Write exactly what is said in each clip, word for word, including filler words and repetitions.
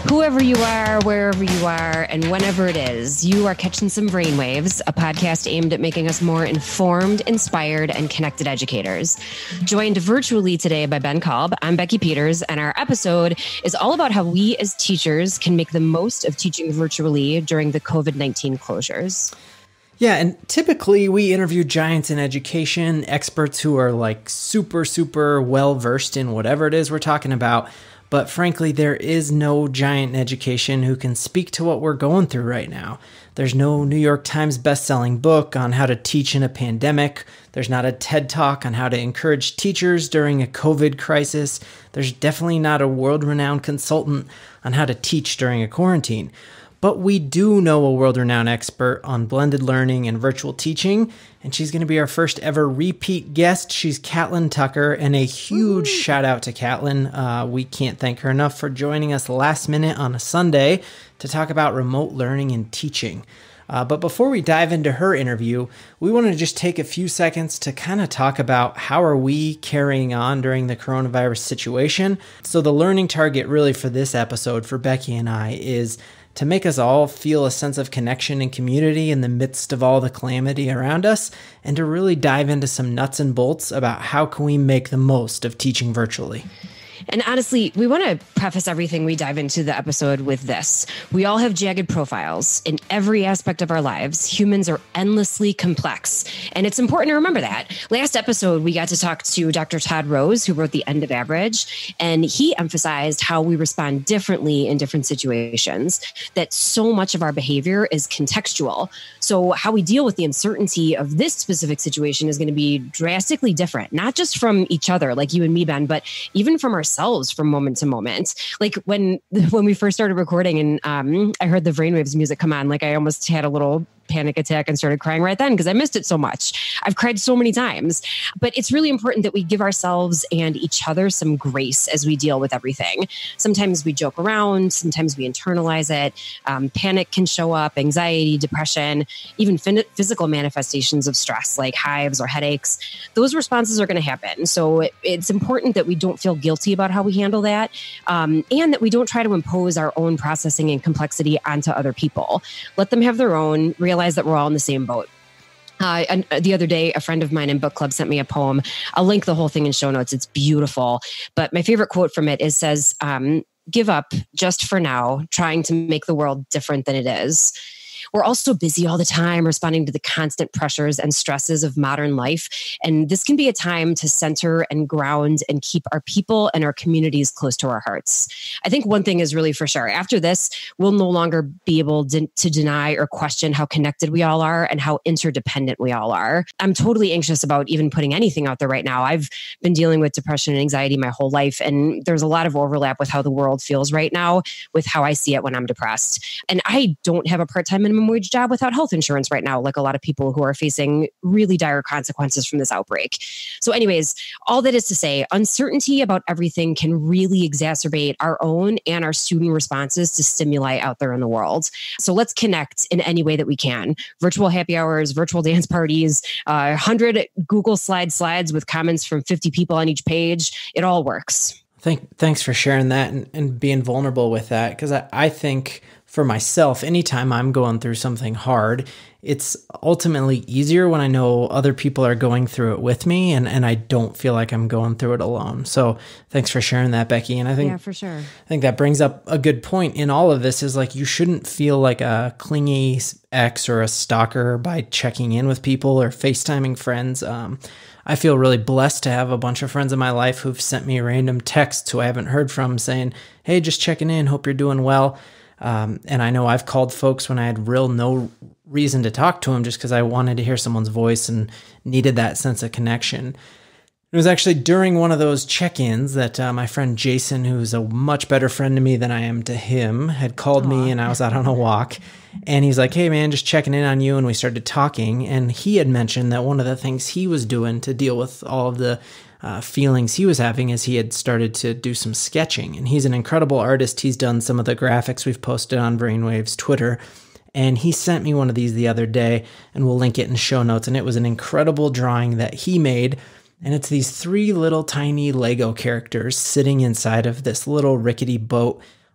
Whoever you are, wherever you are, and whenever it is, you are catching some Vrain Waves, a podcast aimed at making us more informed, inspired, and connected educators. Joined virtually today by Ben Kolb, I'm Becky Peters, and our episode is all about how we as teachers can make the most of teaching virtually during the covid nineteen closures. Yeah, and typically we interview giants in education, experts who are like super, super well-versed in whatever it is we're talking about. But frankly, there is no giant in education who can speak to what we're going through right now. There's no New York Times best-selling book on how to teach in a pandemic. There's not a TED Talk on how to encourage teachers during a COVID crisis. There's definitely not a world-renowned consultant on how to teach during a quarantine. But we do know a world-renowned expert on blended learning and virtual teaching, and she's going to be our first ever repeat guest. She's Catlin Tucker, and a huge Ooh. shout out to Catlin. Uh, we can't thank her enough for joining us last minute on a Sunday to talk about remote learning and teaching. Uh, but before we dive into her interview, we want to just take a few seconds to kind of talk about how are we carrying on during the coronavirus situation. So the learning target really for this episode for Becky and I is to make us all feel a sense of connection and community in the midst of all the calamity around us, and to really dive into some nuts and bolts about how can we make the most of teaching virtually. And honestly, we want to preface everything we dive into the episode with this. We all have jagged profiles in every aspect of our lives. Humans are endlessly complex. And it's important to remember that. Last episode, we got to talk to Doctor Todd Rose, who wrote The End of Average. And he emphasized how we respond differently in different situations, that so much of our behavior is contextual. So how we deal with the uncertainty of this specific situation is going to be drastically different, not just from each other, like you and me, Ben, but even from ourselves. From moment to moment. Like when when we first started recording and um, I heard the Vrain Waves music come on, like I almost had a little panic attack and started crying right then because I missed it so much. I've cried so many times. But it's really important that we give ourselves and each other some grace as we deal with everything. Sometimes we joke around, sometimes we internalize it. Um, panic can show up, anxiety, depression, even fin- physical manifestations of stress like hives or headaches. Those responses are going to happen. So it, it's important that we don't feel guilty about how we handle that, um, and that we don't try to impose our own processing and complexity onto other people. Let them have their own, realize that we're all in the same boat. Uh, and the other day, a friend of mine in book club sent me a poem. I'll link the whole thing in show notes. It's beautiful. But my favorite quote from it is says, um, give up just for now, trying to make the world different than it is. We're all so busy all the time responding to the constant pressures and stresses of modern life. And this can be a time to center and ground and keep our people and our communities close to our hearts. I think one thing is really for sure. After this, we'll no longer be able to, to deny or question how connected we all are and how interdependent we all are. I'm totally anxious about even putting anything out there right now. I've been dealing with depression and anxiety my whole life. And there's a lot of overlap with how the world feels right now with how I see it when I'm depressed. And I don't have a part-time minimum wage job without health insurance right now, like a lot of people who are facing really dire consequences from this outbreak. So anyways, all that is to say, uncertainty about everything can really exacerbate our own and our student responses to stimuli out there in the world. So let's connect in any way that we can. Virtual happy hours, virtual dance parties, uh, one hundred Google Slide slides with comments from fifty people on each page. It all works. Thank, thanks for sharing that and, and being vulnerable with that, because I, I think for myself, anytime I'm going through something hard, it's ultimately easier when I know other people are going through it with me, and, and I don't feel like I'm going through it alone. So thanks for sharing that, Becky. And I think, yeah, for sure. I think that brings up a good point in all of this is like, you shouldn't feel like a clingy ex or a stalker by checking in with people or FaceTiming friends. Um, I feel really blessed to have a bunch of friends in my life who've sent me random texts who I haven't heard from saying, hey, just checking in, hope you're doing well. Um, and I know I've called folks when I had real no reason to talk to them just because I wanted to hear someone's voice and needed that sense of connection. It was actually during one of those check-ins that uh, my friend Jason, who's a much better friend to me than I am to him, had called Aww. me, and I was out on a walk. And he's like, hey, man, just checking in on you. And we started talking. And he had mentioned that one of the things he was doing to deal with all of the uh, feelings he was having is he had started to do some sketching. And he's an incredible artist. He's done some of the graphics we've posted on Vrain Waves Twitter. And he sent me one of these the other day, and we'll link it in show notes. And it was an incredible drawing that he made. And it's these three little tiny Lego characters sitting inside of this little rickety boat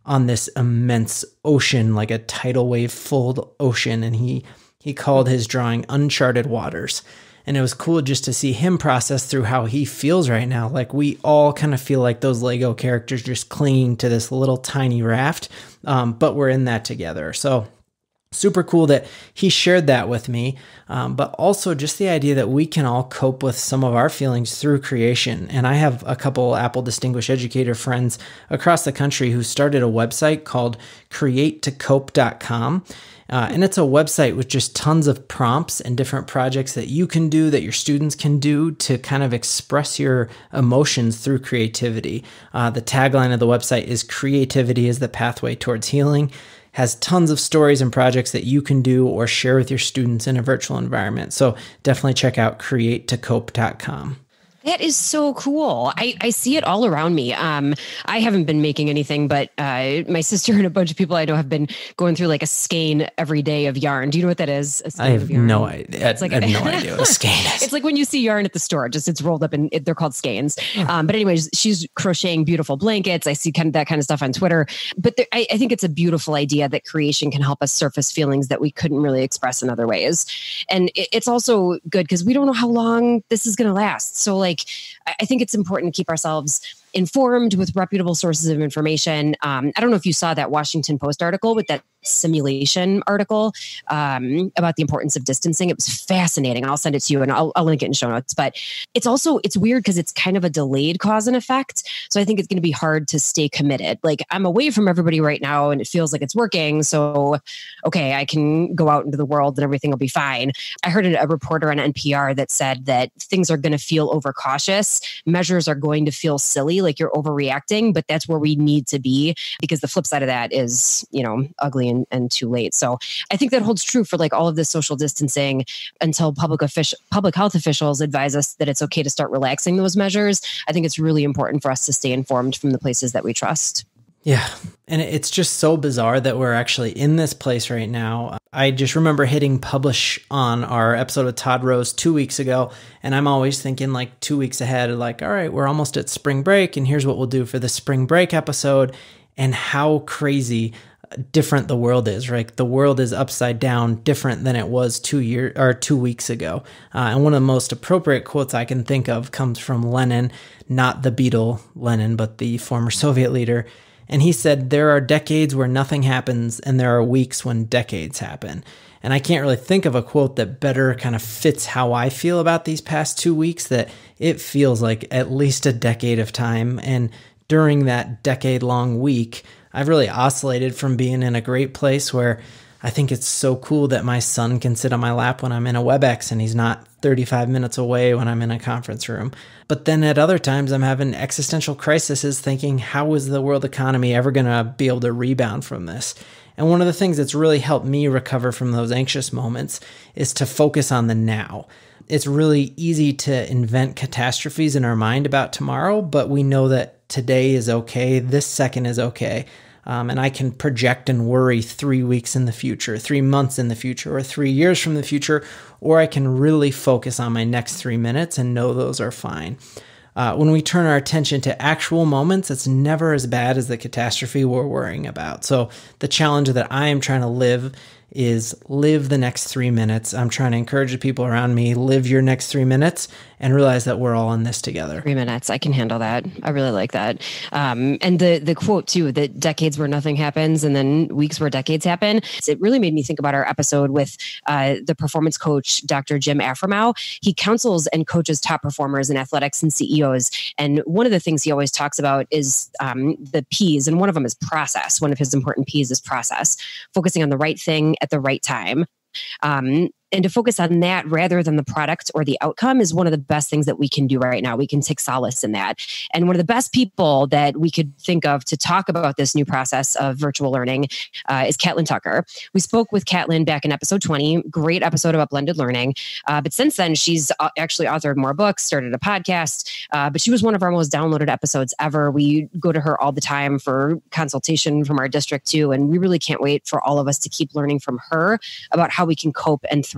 on this immense ocean, like a tidal wave full ocean. And he, he called his drawing Uncharted Waters. And it was cool just to see him process through how he feels right now. Like we all kind of feel like those Lego characters just clinging to this little tiny raft, um, but we're in that together. So super cool that he shared that with me, um, but also just the idea that we can all cope with some of our feelings through creation. And I have a couple Apple Distinguished Educator friends across the country who started a website called create to cope dot com. Uh, and it's a website with just tons of prompts and different projects that you can do, that your students can do to kind of express your emotions through creativity. Uh, the tagline of the website is "Creativity is the pathway towards healing." Has tons of stories and projects that you can do or share with your students in a virtual environment. So definitely check out create to cope dot com. That is so cool. I, I see it all around me. Um, I haven't been making anything, but uh, my sister and a bunch of people I know have been going through like a skein every day of yarn. Do you know what that is? A skein I have of yarn? no idea. It's like I have no idea what a skein is. It's like when you see yarn at the store, just it's rolled up and it, they're called skeins. Um, but anyways, she's crocheting beautiful blankets. I see kind of that kind of stuff on Twitter. But there, I, I think it's a beautiful idea that creation can help us surface feelings that we couldn't really express in other ways. And it, it's also good because we don't know how long this is going to last. So like, I, I think it's important to keep ourselves informed with reputable sources of information. Um, I don't know if you saw that Washington Post article with that simulation article um, about the importance of distancing. It was fascinating. I'll send it to you and I'll, I'll link it in show notes. But it's also, it's weird because it's kind of a delayed cause and effect. So I think it's going to be hard to stay committed. Like I'm away from everybody right now and it feels like it's working. So, okay, I can go out into the world and everything will be fine. I heard a, a reporter on N P R that said that things are going to feel overcautious. Measures are going to feel silly, like you're overreacting, but that's where we need to be because the flip side of that is, you know, ugly and, and too late. So I think that holds true for like all of this social distancing until public official, public health officials advise us that it's okay to start relaxing those measures. I think it's really important for us to stay informed from the places that we trust. Yeah. And it's just so bizarre that we're actually in this place right now. I just remember hitting publish on our episode with Todd Rose two weeks ago. And I'm always thinking like two weeks ahead, like, all right, we're almost at spring break. And here's what we'll do for the spring break episode. And how crazy different the world is, right? The world is upside down, different than it was two year or two weeks ago. Uh, and one of the most appropriate quotes I can think of comes from Lenin, not the Beatle Lenin, but the former Soviet leader. And he said, there are decades where nothing happens and there are weeks when decades happen. And I can't really think of a quote that better kind of fits how I feel about these past two weeks, that it feels like at least a decade of time. And during that decade long week, I've really oscillated from being in a great place where I think it's so cool that my son can sit on my lap when I'm in a WebEx and he's not thirty-five minutes away when I'm in a conference room. But then at other times I'm having existential crises thinking, how is the world economy ever going to be able to rebound from this? And one of the things that's really helped me recover from those anxious moments is to focus on the now. It's really easy to invent catastrophes in our mind about tomorrow, but we know that today is okay, this second is okay. Um, and I can project and worry three weeks in the future, three months in the future, or three years from the future, or I can really focus on my next three minutes and know those are fine. Uh, when we turn our attention to actual moments, it's never as bad as the catastrophe we're worrying about. So the challenge that I am trying to live is live the next three minutes. I'm trying to encourage the people around me, live your next three minutes and realize that we're all in this together. Three minutes. I can handle that. I really like that. Um, and the the quote too, that decades where nothing happens and then weeks where decades happen. It really made me think about our episode with uh, the performance coach, Doctor Jim Afremow. He counsels and coaches top performers in athletics and C E Os. And one of the things he always talks about is um, the P's. And one of them is process. One of his important P's is process, focusing on the right thing at the right time. Um, and to focus on that rather than the product or the outcome is one of the best things that we can do right now. We can take solace in that. And one of the best people that we could think of to talk about this new process of virtual learning uh, is Catlin Tucker. We spoke with Catlin back in episode twenty, great episode about blended learning. Uh, but since then, she's actually authored more books, started a podcast, uh, but she was one of our most downloaded episodes ever. We go to her all the time for consultation from our district too. And we really can't wait for all of us to keep learning from her about how we can cope and thrive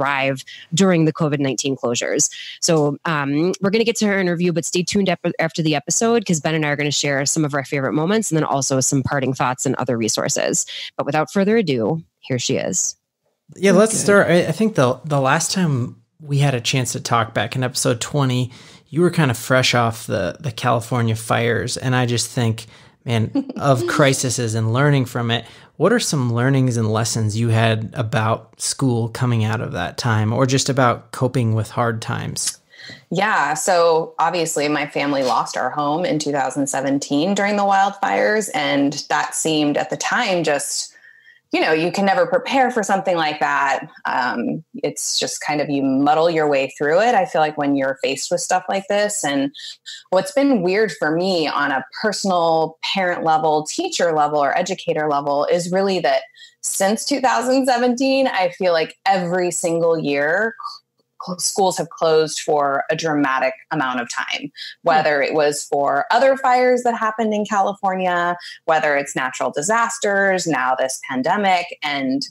thrive during the COVID nineteen closures. So um, we're going to get to her interview, but stay tuned ep- after the episode because Ben and I are going to share some of our favorite moments and then also some parting thoughts and other resources. But without further ado, here she is. Yeah, let's Good. start. I think the the last time we had a chance to talk back in episode twenty, you were kind of fresh off the, the California fires. And I just think, man, of crises and learning from it. What are some learnings and lessons you had about school coming out of that time or just about coping with hard times? Yeah. So obviously my family lost our home in two thousand seventeen during the wildfires. And that seemed at the time just, you know, you can never prepare for something like that. Um, it's just kind of, you muddle your way through it. I feel like when you're faced with stuff like this. And what's been weird for me on a personal parent level, teacher level, or educator level is really that since two thousand seventeen, I feel like every single year schools have closed for a dramatic amount of time, whether it was for other fires that happened in California, whether it's natural disasters, now this pandemic. And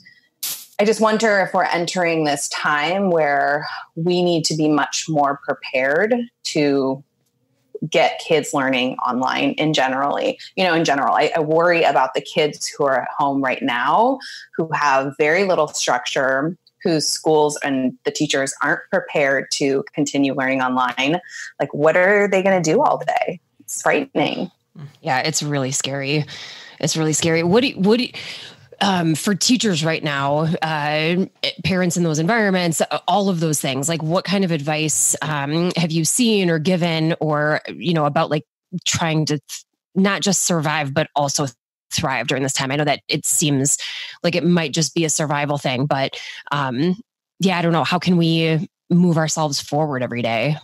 I just wonder if we're entering this time where we need to be much more prepared to get kids learning online in generally, you know, in general. I, I worry about the kids who are at home right now, who have very little structure, whose schools and the teachers aren't prepared to continue learning online. Like, what are they going to do all day? It's frightening. Yeah, it's really scary. It's really scary. What do you, what do you, um, for teachers right now, uh, parents in those environments, all of those things, like what kind of advice um, have you seen or given or, you know, about like trying to not just survive, but also thrive during this time? I know that it seems like it might just be a survival thing, but um, yeah, I don't know. How can we move ourselves forward every day?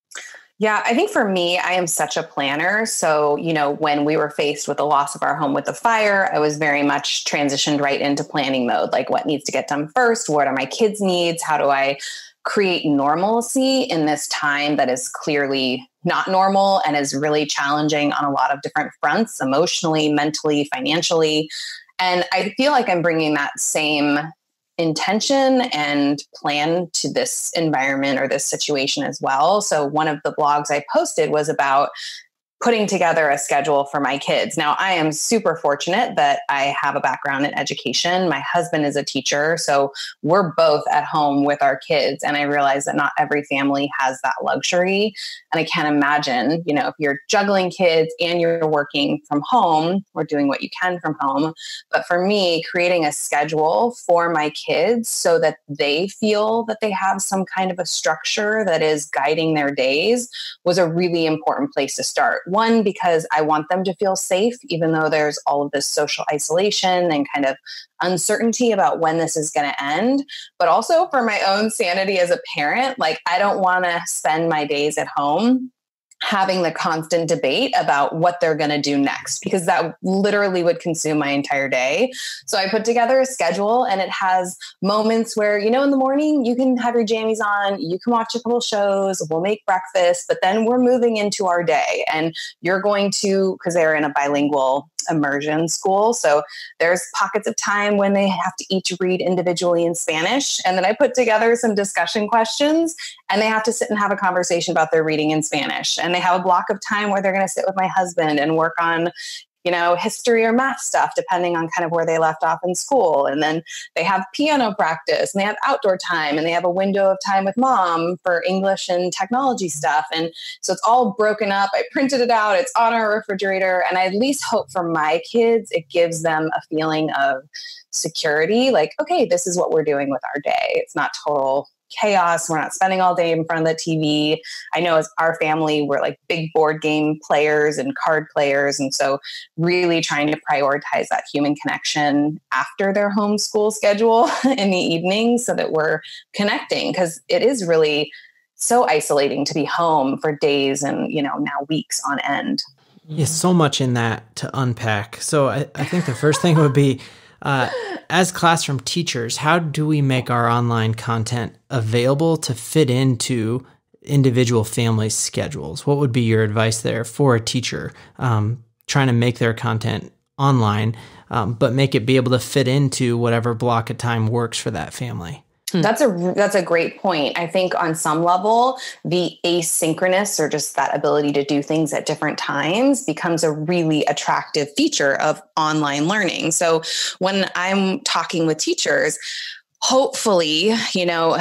Yeah, I think for me, I am such a planner. So, you know, when we were faced with the loss of our home with the fire, I was very much transitioned right into planning mode. Like, what needs to get done first? What are my kids' needs? How do I create normalcy in this time that is clearly not normal and is really challenging on a lot of different fronts, emotionally, mentally, financially. And I feel like I'm bringing that same intention and plan to this environment or this situation as well. So one of the blogs I posted was about putting together a schedule for my kids. Now, I am super fortunate that I have a background in education. My husband is a teacher, so we're both at home with our kids. And I realize that not every family has that luxury. And I can't imagine, you know, if you're juggling kids and you're working from home or doing what you can from home. But for me, creating a schedule for my kids so that they feel that they have some kind of a structure that is guiding their days was a really important place to start. One, because I want them to feel safe, even though there's all of this social isolation and kind of uncertainty about when this is going to end, but also for my own sanity as a parent. Like, I don't want to spend my days at home having the constant debate about what they're going to do next, because that literally would consume my entire day. So I put together a schedule, and it has moments where, you know, in the morning you can have your jammies on, you can watch a couple shows, we'll make breakfast, but then we're moving into our day, and you're going to, because they're in a bilingual immersion school. So there's pockets of time when they have to each read individually in Spanish. And then I put together some discussion questions, and they have to sit and have a conversation about their reading in Spanish. And they have a block of time where they're going to sit with my husband and work on, you know, history or math stuff, depending on kind of where they left off in school. And then they have piano practice, and they have outdoor time, and they have a window of time with mom for English and technology stuff. And so it's all broken up. I printed it out. It's on our refrigerator. And I at least hope for my kids, it gives them a feeling of security. Like, okay, this is what we're doing with our day. It's not total chaos. We're not spending all day in front of the T V. I know as our family, we're like big board game players and card players. And so really trying to prioritize that human connection after their homeschool schedule in the evening so that we're connecting, because it is really so isolating to be home for days and, you know, now weeks on end. Yes, so much in that to unpack. So I, I think the first thing would be, Uh, as classroom teachers, how do we make our online content available to fit into individual families' schedules? What would be your advice there for a teacher um, trying to make their content online, um, but make it be able to fit into whatever block of time works for that family? That's a that's a great point. I think on some level, the asynchronous or just that ability to do things at different times becomes a really attractive feature of online learning. So when I'm talking with teachers, hopefully, you know,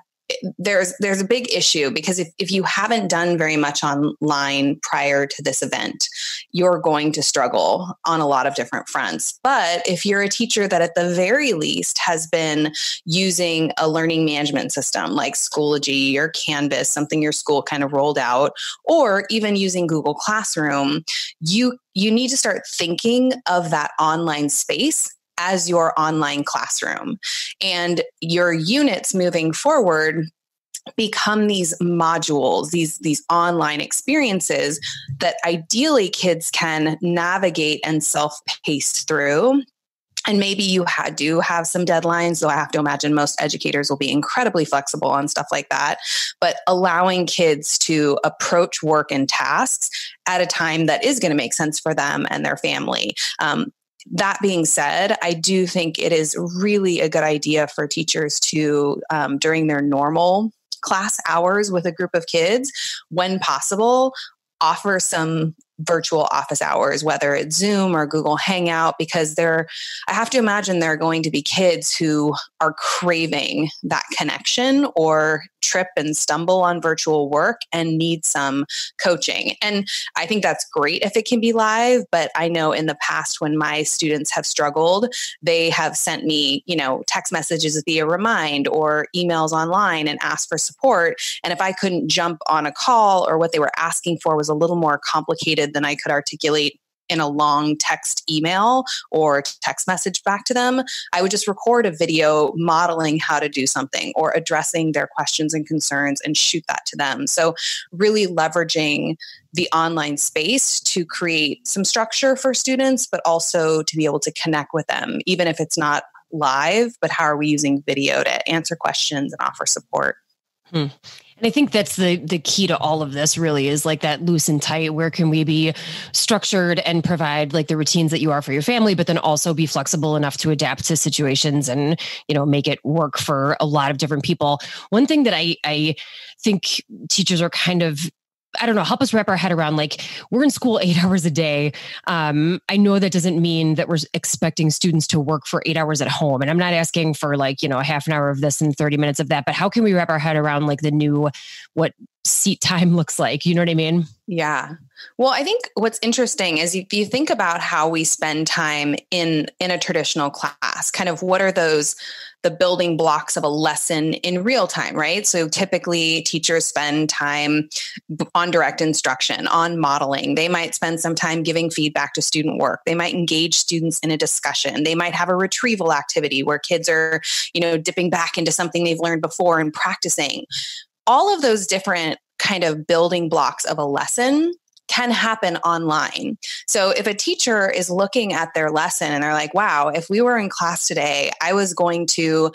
there's there's a big issue because if, if you haven't done very much online prior to this event, you're going to struggle on a lot of different fronts. But if you're a teacher that at the very least has been using a learning management system like Schoology or Canvas, something your school kind of rolled out, or even using Google Classroom, you you need to start thinking of that online space as your online classroom. And your units moving forward become these modules, these, these online experiences that ideally kids can navigate and self-pace through. And maybe you had to have some deadlines, though I have to imagine most educators will be incredibly flexible on stuff like that. But allowing kids to approach work and tasks at a time that is going to make sense for them and their family. Um, That being said, I do think it is really a good idea for teachers to, um, during their normal class hours with a group of kids, when possible, offer some virtual office hours, whether it's Zoom or Google Hangout, because there, I have to imagine there are going to be kids who are craving that connection or trip and stumble on virtual work and need some coaching. And I think that's great if it can be live, but I know in the past when my students have struggled, they have sent me, you know, text messages via Remind or emails online and asked for support. And if I couldn't jump on a call or what they were asking for was a little more complicated than I could articulate in a long text email or text message back to them, I would just record a video modeling how to do something or addressing their questions and concerns and shoot that to them. So really leveraging the online space to create some structure for students, but also to be able to connect with them, even if it's not live, but how are we using video to answer questions and offer support? Hmm. And I think that's the the key to all of this really is like that loose and tight. Where can we be structured and provide like the routines that you are for your family, but then also be flexible enough to adapt to situations and, you know, make it work for a lot of different people. One thing that I, I think teachers are kind of, I don't know, help us wrap our head around, like, we're in school eight hours a day. Um, I know that doesn't mean that we're expecting students to work for eight hours at home. And I'm not asking for like, you know, a half an hour of this and thirty minutes of that, but how can we wrap our head around like the new, what seat time looks like? You know what I mean? Yeah. Well, I think what's interesting is if you think about how we spend time in, in a traditional class, kind of what are those, the building blocks of a lesson in real time, right? So typically teachers spend time on direct instruction, on modeling. They might spend some time giving feedback to student work. They might engage students in a discussion. They might have a retrieval activity where kids are, you know, dipping back into something they've learned before and practicing. All of those different kind of building blocks of a lesson can happen online. So if a teacher is looking at their lesson and they're like, wow, if we were in class today, I was going to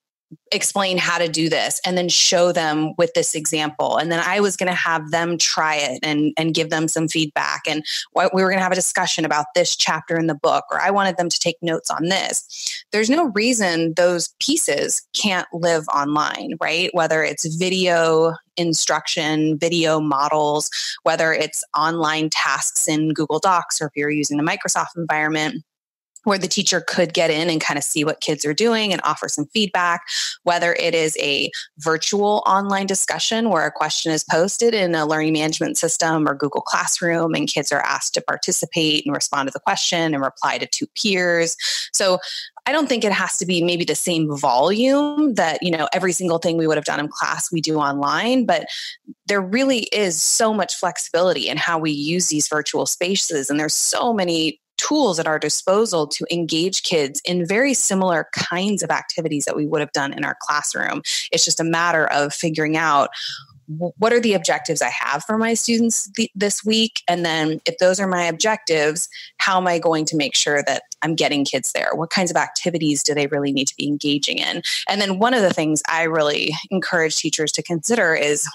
explain how to do this and then show them with this example. And then I was going to have them try it and, and give them some feedback. And what, we were going to have a discussion about this chapter in the book, or I wanted them to take notes on this. There's no reason those pieces can't live online, right? Whether it's video instruction, video models, whether it's online tasks in Google Docs, or if you're using the Microsoft environment, where the teacher could get in and kind of see what kids are doing and offer some feedback, whether it is a virtual online discussion where a question is posted in a learning management system or Google Classroom and kids are asked to participate and respond to the question and reply to two peers. So I don't think it has to be maybe the same volume that, you know, every single thing we would have done in class we do online, but there really is so much flexibility in how we use these virtual spaces. And there's so many tools at our disposal to engage kids in very similar kinds of activities that we would have done in our classroom. It's just a matter of figuring out what are the objectives I have for my students th- this week? And then if those are my objectives, how am I going to make sure that I'm getting kids there? What kinds of activities do they really need to be engaging in? And then one of the things I really encourage teachers to consider is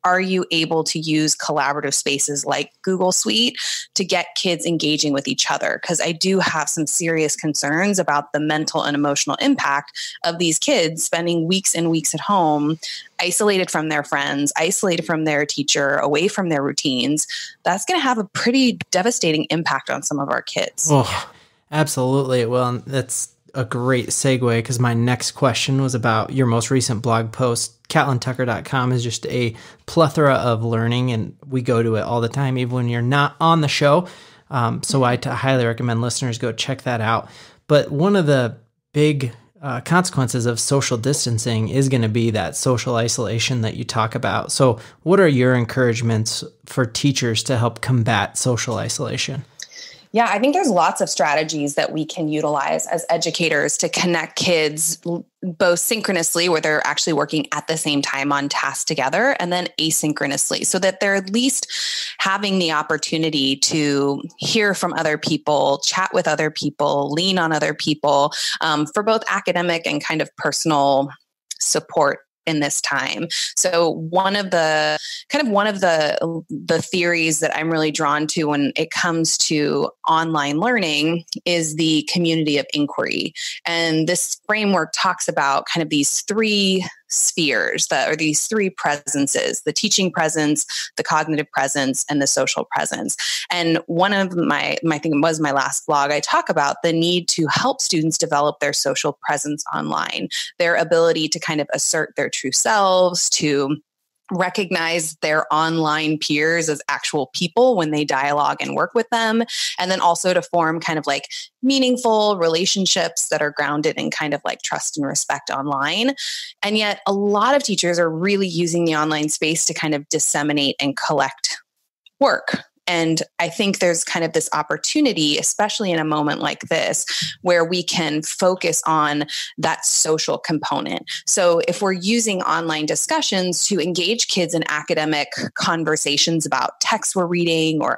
are you able to use collaborative spaces like Google Suite to get kids engaging with each other? Because I do have some serious concerns about the mental and emotional impact of these kids spending weeks and weeks at home, isolated from their friends, isolated from their teacher, away from their routines. That's going to have a pretty devastating impact on some of our kids. Oh, absolutely. Well, that's a great segue, because my next question was about your most recent blog post. Catlin Tucker dot com is just a plethora of learning, and we go to it all the time, even when you're not on the show. Um, so I t- highly recommend listeners go check that out. But one of the big uh, consequences of social distancing is going to be that social isolation that you talk about. So what are your encouragements for teachers to help combat social isolation? Yeah, I think there's lots of strategies that we can utilize as educators to connect kids both synchronously, where they're actually working at the same time on tasks together, and then asynchronously, so that they're at least having the opportunity to hear from other people, chat with other people, lean on other people, um, for both academic and kind of personal support in this time. So one of the kind of one of the the theories that I'm really drawn to when it comes to online learning is the community of inquiry. And this framework talks about kind of these three spheres that are these three presences: the teaching presence, the cognitive presence, and the social presence. And one of my, my I think it was my last blog, I talk about the need to help students develop their social presence online, their ability to kind of assert their true selves, to recognize their online peers as actual people when they dialogue and work with them, and then also to form kind of like meaningful relationships that are grounded in kind of like trust and respect online. And yet a lot of teachers are really using the online space to kind of disseminate and collect work. And I think there's kind of this opportunity, especially in a moment like this, where we can focus on that social component. So if we're using online discussions to engage kids in academic conversations about texts we're reading or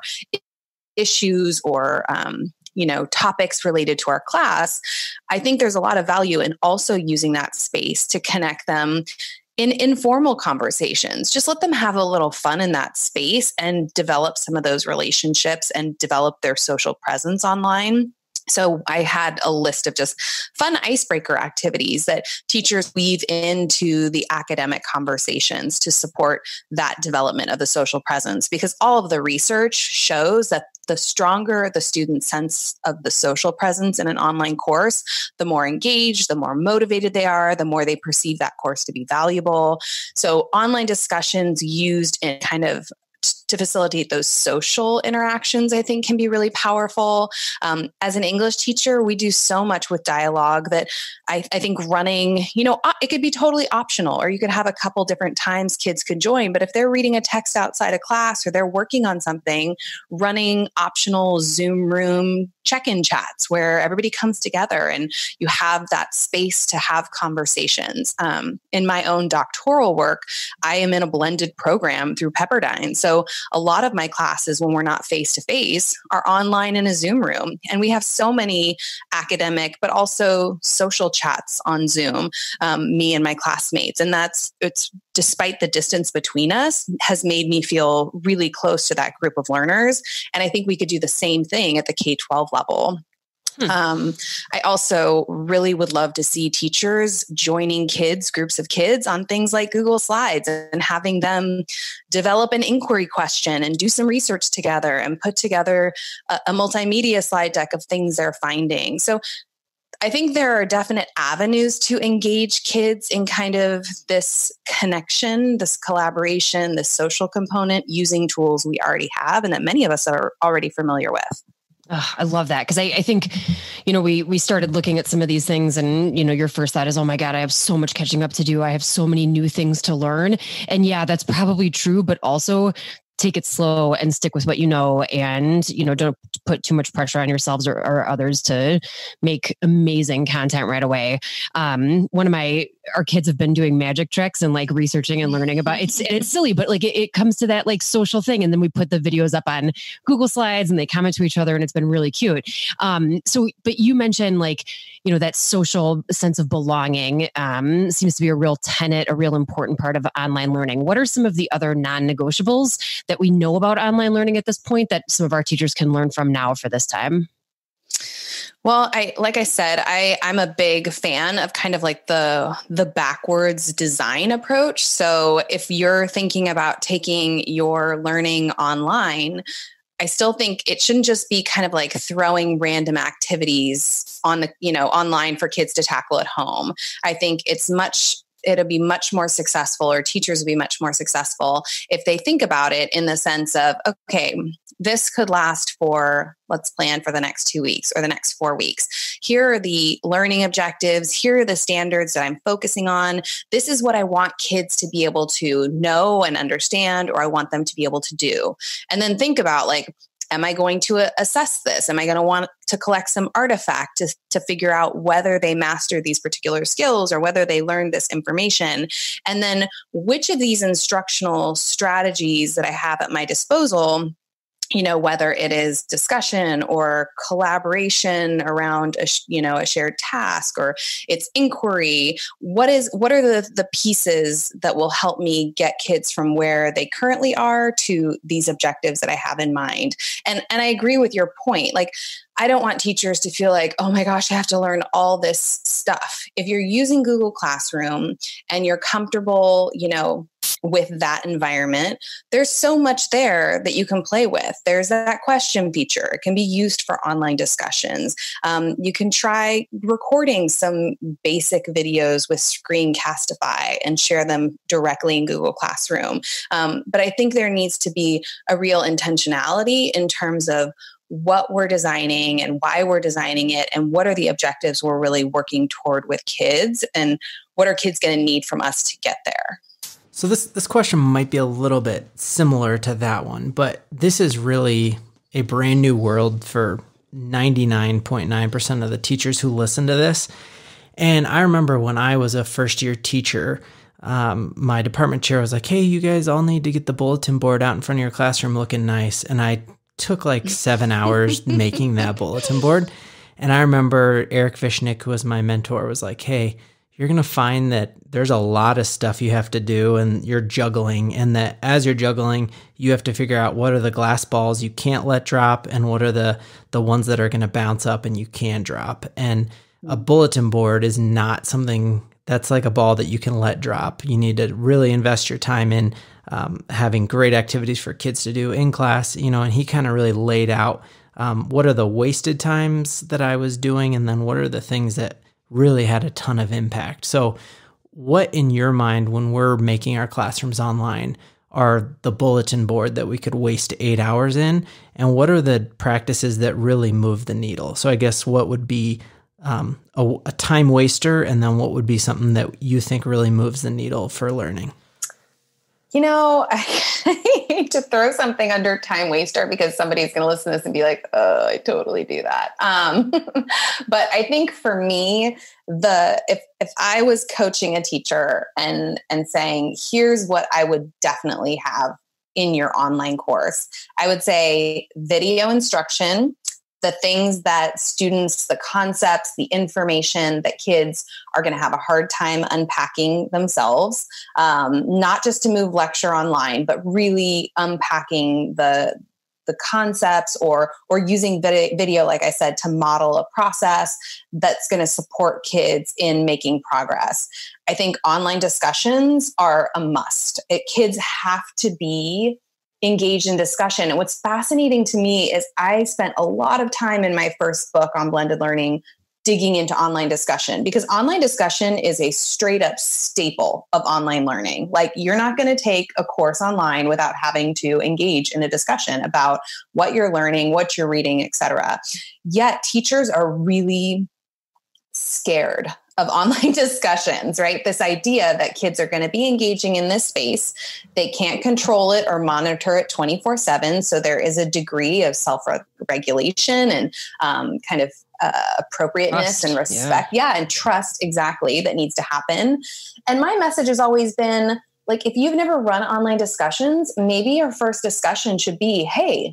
issues or um, you know, topics related to our class, I think there's a lot of value in also using that space to connect them in informal conversations. Just let them have a little fun in that space and develop some of those relationships and develop their social presence online. So I had a list of just fun icebreaker activities that teachers weave into the academic conversations to support that development of the social presence, because all of the research shows that the stronger the student's sense of the social presence in an online course, the more engaged, the more motivated they are, the more they perceive that course to be valuable. So online discussions used in kind of to facilitate those social interactions, I think, can be really powerful. Um, as an English teacher, we do so much with dialogue that I, I think running, you know, it could be totally optional, or you could have a couple different times kids could join. But if they're reading a text outside of class or they're working on something, running optional Zoom room check-in chats where everybody comes together and you have that space to have conversations. Um, in my own doctoral work, I am in a blended program through Pepperdine. So a lot of my classes, when we're not face-to-face, are online in a Zoom room. And we have so many academic, but also social chats on Zoom, um, me and my classmates. And that's, it's despite the distance between us, has made me feel really close to that group of learners. And I think we could do the same thing at the K twelve level. Hmm. Um, I also really would love to see teachers joining kids, groups of kids on things like Google Slides and having them develop an inquiry question and do some research together and put together a, a multimedia slide deck of things they're finding. So I think there are definite avenues to engage kids in kind of this connection, this collaboration, this social component using tools we already have and that many of us are already familiar with. Oh, I love that. Cause I, I think, you know, we, we started looking at some of these things and, you know, your first thought is, oh my God, I have so much catching up to do. I have so many new things to learn. And yeah, that's probably true, but also take it slow and stick with what you know, and, you know, don't put too much pressure on yourselves or, or others to make amazing content right away. Um, one of my our kids have been doing magic tricks and like researching and learning about it's it's silly, but like it, it comes to that like social thing. And then we put the videos up on Google Slides and they comment to each other and it's been really cute. Um, so, but you mentioned like, you know, that social sense of belonging um, seems to be a real tenet, a real important part of online learning. What are some of the other non-negotiables that we know about online learning at this point that some of our teachers can learn from now for this time? Well, I like I said, I I'm a big fan of kind of like the the backwards design approach. So if you're thinking about taking your learning online, I still think it shouldn't just be kind of like throwing random activities on the, you know, online for kids to tackle at home. I think it's much it'll be much more successful, or teachers will be much more successful if they think about it in the sense of, okay, this could last for, let's plan for the next two weeks or the next four weeks. Here are the learning objectives. Here are the standards that I'm focusing on. This is what I want kids to be able to know and understand, or I want them to be able to do. And then think about like, am I going to assess this? Am I going to want to collect some artifact to, to figure out whether they master these particular skills or whether they learned this information? And then which of these instructional strategies that I have at my disposal, you know, whether it is discussion or collaboration around a, you know, a shared task, or it's inquiry, what is, what are the, the pieces that will help me get kids from where they currently are to these objectives that I have in mind? And, and I agree with your point. Like, I don't want teachers to feel like, oh my gosh, I have to learn all this stuff. If you're using Google Classroom and you're comfortable, you know, with that environment, there's so much there that you can play with. There's that question feature. It can be used for online discussions. Um, you can try recording some basic videos with Screencastify and share them directly in Google Classroom. Um, but I think there needs to be a real intentionality in terms of what we're designing and why we're designing it, and what are the objectives we're really working toward with kids, and what are kids going to need from us to get there. So this this question might be a little bit similar to that one, but this is really a brand new world for ninety-nine point nine percent of the teachers who listen to this. And I remember when I was a first year teacher, um, my department chair was like, hey, you guys all need to get the bulletin board out in front of your classroom looking nice. And I took like seven hours making that bulletin board. And I remember Eric Vishnick, who was my mentor, was like, hey, you're going to find that there's a lot of stuff you have to do and you're juggling, and that as you're juggling, you have to figure out what are the glass balls you can't let drop and what are the, the ones that are going to bounce up and you can drop. And a bulletin board is not something that's like a ball that you can let drop. You need to really invest your time in um, having great activities for kids to do in class, you know, and he kind of really laid out um, what are the wasted times that I was doing, and then what are the things that really had a ton of impact. So what in your mind, when we're making our classrooms online, are the bulletin board that we could waste eight hours in? And what are the practices that really move the needle? So I guess what would be um, a, a time waster, and then what would be something that you think really moves the needle for learning? You know, I hate to throw something under time waster because somebody's going to listen to this and be like, oh, I totally do that. Um, but I think for me, the if if I was coaching a teacher and and saying, here's what I would definitely have in your online course, I would say video instruction, the things that students, the concepts, the information that kids are going to have a hard time unpacking themselves, um, not just to move lecture online, but really unpacking the the concepts, or or using video, video, like I said, to model a process that's going to support kids in making progress. I think online discussions are a must. It, kids have to be engaged in discussion. And what's fascinating to me is I spent a lot of time in my first book on blended learning digging into online discussion, because online discussion is a straight up staple of online learning. Like, you're not going to take a course online without having to engage in a discussion about what you're learning, what you're reading, et cetera. Yet teachers are really scared of online discussions, right? This idea that kids are going to be engaging in this space. They can't control it or monitor it twenty-four seven. So there is a degree of self-regulation and um, kind of uh, appropriateness Trust. and respect. Yeah. yeah. And trust, exactly, that needs to happen. And my message has always been like, if you've never run online discussions, maybe your first discussion should be, hey,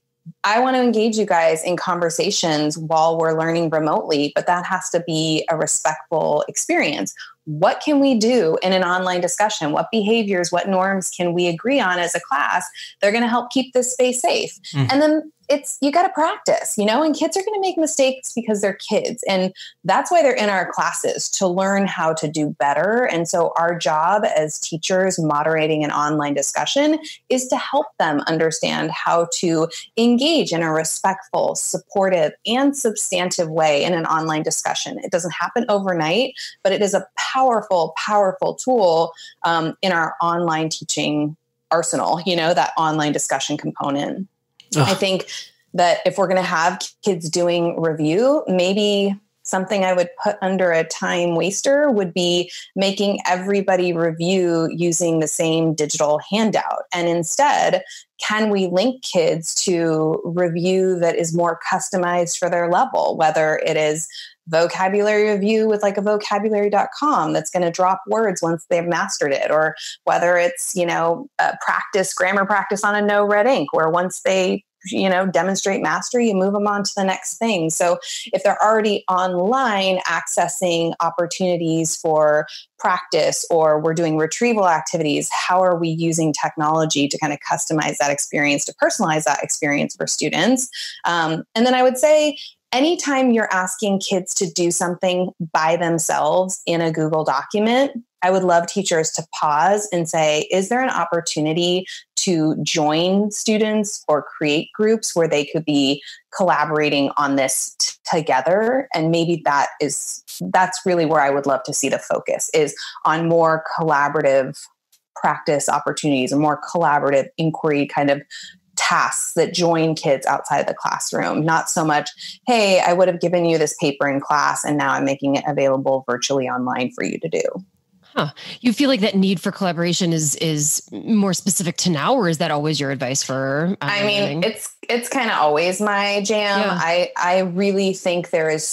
I want to engage you guys in conversations while we're learning remotely, but that has to be a respectful experience. What can we do in an online discussion? What behaviors, what norms can we agree on as a class? They're going to help keep this space safe. Mm. And then it's, you got to practice, you know, and kids are going to make mistakes because they're kids. And that's why they're in our classes, to learn how to do better. And so our job as teachers moderating an online discussion is to help them understand how to engage in a respectful, supportive, and substantive way in an online discussion. It doesn't happen overnight, but it is a powerful, powerful tool um, in our online teaching arsenal, you know, that online discussion component. Ugh. I think that if we're going to have kids doing review, maybe something I would put under a time waster would be making everybody review using the same digital handout. And instead, can we link kids to review that is more customized for their level, whether it is vocabulary review with like a vocabulary dot com that's going to drop words once they've mastered it, or whether it's, you know, uh, practice, grammar practice on a no red ink, where once they, you know, demonstrate mastery, you move them on to the next thing. So if they're already online accessing opportunities for practice, or we're doing retrieval activities, how are we using technology to kind of customize that experience, to personalize that experience for students? Um, and then I would say, anytime you're asking kids to do something by themselves in a Google document, I would love teachers to pause and say, is there an opportunity to join students or create groups where they could be collaborating on this t- together? And maybe that is, that's really where I would love to see the focus, is on more collaborative practice opportunities and more collaborative inquiry kind of tasks that join kids outside the classroom. Not so much, hey, I would have given you this paper in class and now I'm making it available virtually online for you to do. Huh. You feel like that need for collaboration is is more specific to now, or is that always your advice for? I mean, learning? it's it's kind of always my jam. Yeah. I I really think there is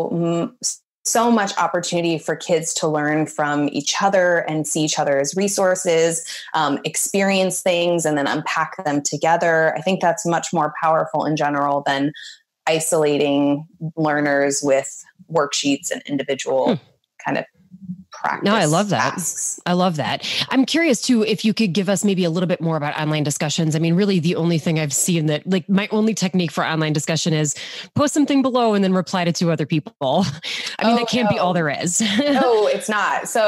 so so much opportunity for kids to learn from each other and see each other as resources, um, experience things, and then unpack them together. I think that's much more powerful in general than isolating learners with worksheets and individual hmm. kind of practice. No, I love that. Tasks. I love that. I'm curious too, if you could give us maybe a little bit more about online discussions. I mean, really the only thing I've seen that, like, my only technique for online discussion is post something below and then reply to two other people. I mean, oh, that can't no. be all there is. No, it's not. So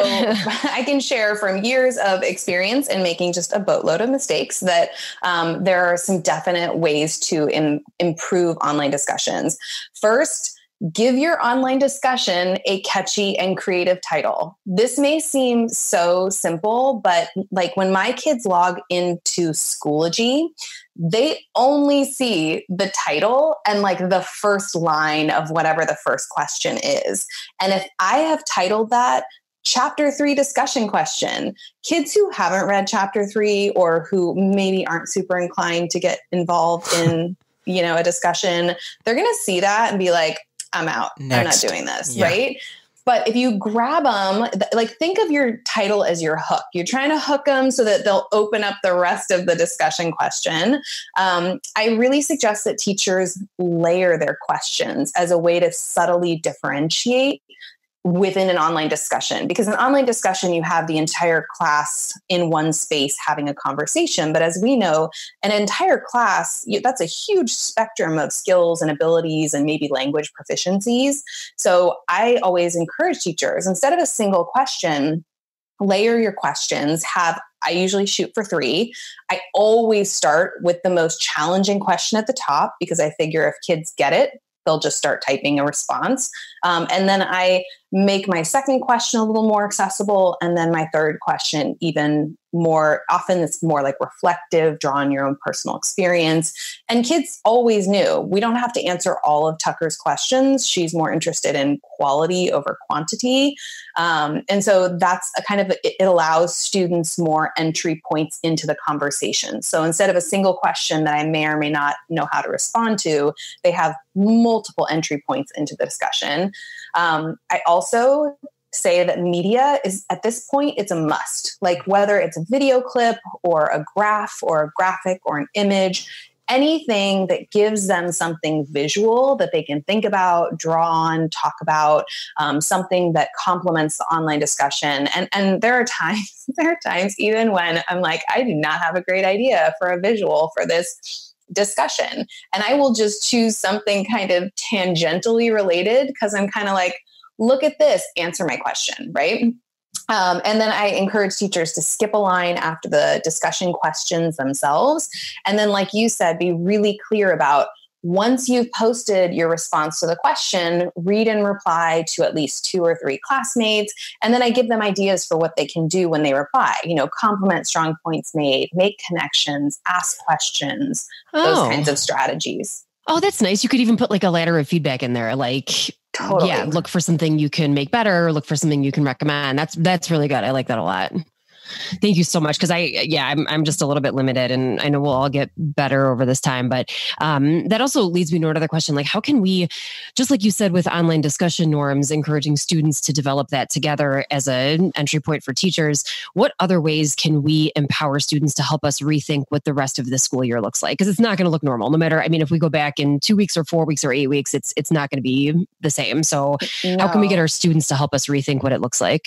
I can share from years of experience in making just a boatload of mistakes that um, there are some definite ways to im- improve online discussions. First, give your online discussion a catchy and creative title. This may seem so simple, but like when my kids log into Schoology, they only see the title and like the first line of whatever the first question is. And if I have titled that Chapter three discussion question, kids who haven't read chapter three or who maybe aren't super inclined to get involved in, you know, a discussion, they're going to see that and be like, I'm out. Next. I'm not doing this. Yeah. Right. But if you grab them, like think of your title as your hook. You're trying to hook them so that they'll open up the rest of the discussion question. Um, I really suggest that teachers layer their questions as a way to subtly differentiate within an online discussion, because in online discussion, you have the entire class in one space having a conversation. But as we know, an entire class, that's a huge spectrum of skills and abilities and maybe language proficiencies. So I always encourage teachers, instead of a single question, layer your questions. Have I usually shoot for three. I always start with the most challenging question at the top, because I figure if kids get it, they'll just start typing a response. Um, and then I make my second question a little more accessible. And then my third question, even more often, it's more like reflective, draw on your own personal experience. And kids always knew we don't have to answer all of Tucker's questions. She's more interested in quality over quantity. Um, and so that's a kind of, it allows students more entry points into the conversation. So instead of a single question that I may or may not know how to respond to, they have multiple entry points into the discussion. Um, I also say that media is, at this point, it's a must. Like whether it's a video clip or a graph or a graphic or an image, anything that gives them something visual that they can think about, draw on, talk about, um, something that complements the online discussion. And and there are times, there are times even when I'm like, I do not have a great idea for a visual for this discussion. And I will just choose something kind of tangentially related because I'm kind of like, look at this, answer my question, right? Um, and then I encourage teachers to skip a line after the discussion questions themselves. And then, like you said, be really clear about once you've posted your response to the question, read and reply to at least two or three classmates. And then I give them ideas for what they can do when they reply, you know, compliment strong points made, make connections, ask questions, oh. those kinds of strategies. Oh, that's nice. You could even put like a ladder of feedback in there. Like, totally. Yeah, look for something you can make better, or look for something you can recommend. That's, that's really good. I like that a lot. Thank you so much. Cause I, yeah, I'm, I'm just a little bit limited, and I know we'll all get better over this time, but, um, that also leads me to another question. Like, how can we, just like you said, with online discussion norms, encouraging students to develop that together as an entry point for teachers, what other ways can we empower students to help us rethink what the rest of the school year looks like? Cause it's not going to look normal no matter, I mean, if we go back in two weeks or four weeks or eight weeks, it's, it's not going to be the same. So no. How can we get our students to help us rethink what it looks like?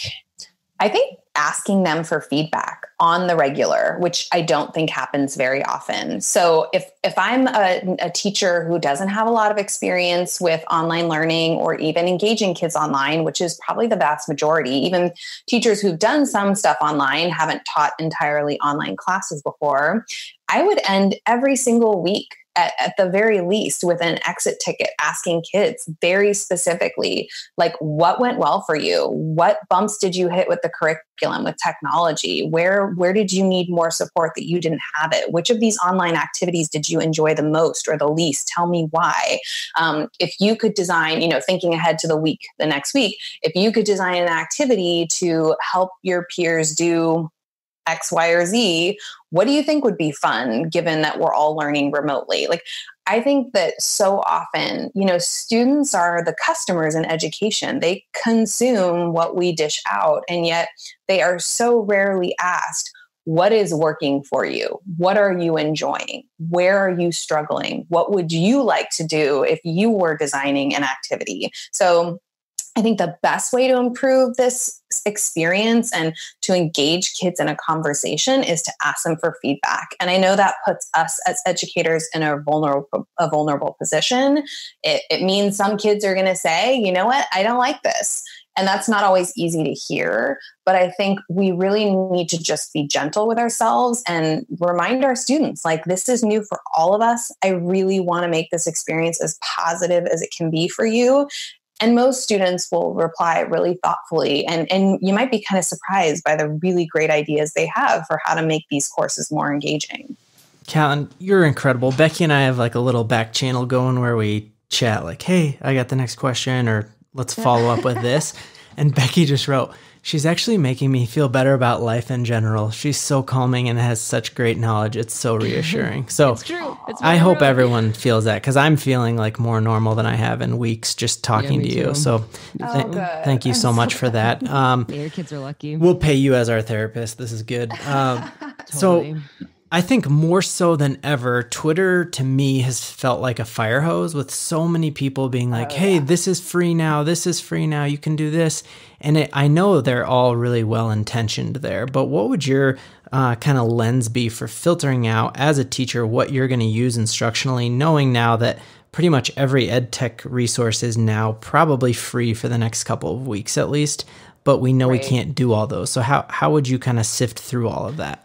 I think asking them for feedback on the regular, which I don't think happens very often. So if if I'm a, a teacher who doesn't have a lot of experience with online learning or even engaging kids online, which is probably the vast majority, even teachers who've done some stuff online haven't taught entirely online classes before, I would end every single week At, at the very least with an exit ticket, asking kids very specifically, like, what went well for you? What bumps did you hit with the curriculum, with technology? Where, where did you need more support that you didn't have it? Which of these online activities did you enjoy the most or the least? Tell me why. Um, if you could design, you know, thinking ahead to the week, the next week, if you could design an activity to help your peers do X, Y, or Z, what do you think would be fun given that we're all learning remotely? Like, I think that so often, you know, students are the customers in education. They consume what we dish out, and yet they are so rarely asked, what is working for you? What are you enjoying? Where are you struggling? What would you like to do if you were designing an activity? So I think the best way to improve this experience and to engage kids in a conversation is to ask them for feedback. And I know that puts us as educators in a vulnerable, a vulnerable position. It, it means some kids are going to say, you know what, I don't like this. And that's not always easy to hear. But I think we really need to just be gentle with ourselves and remind our students, like, this is new for all of us. I really want to make this experience as positive as it can be for you. And most students will reply really thoughtfully. And, and you might be kind of surprised by the really great ideas they have for how to make these courses more engaging. Catlin, you're incredible. Becky and I have like a little back channel going where we chat like, hey, I got the next question, or let's follow up with this. And Becky just wrote, she's actually making me feel better about life in general. She's so calming and has such great knowledge. It's so reassuring. So it's true. It's I hope real. Everyone feels that, because I'm feeling like more normal than I have in weeks just talking yeah, to you. Too. So oh, th- thank you so much for that. Um, yeah, your kids are lucky. We'll pay you as our therapist. This is good. Um, totally. So I think more so than ever, Twitter to me has felt like a fire hose, with so many people being like, oh, hey, yeah. this is free now. This is free now. You can do this. And it, I know they're all really well intentioned there, but what would your uh, kind of lens be for filtering out as a teacher what you're going to use instructionally, knowing now that pretty much every ed tech resource is now probably free for the next couple of weeks at least, but we know right. we can't do all those. So how, how would you kind of sift through all of that?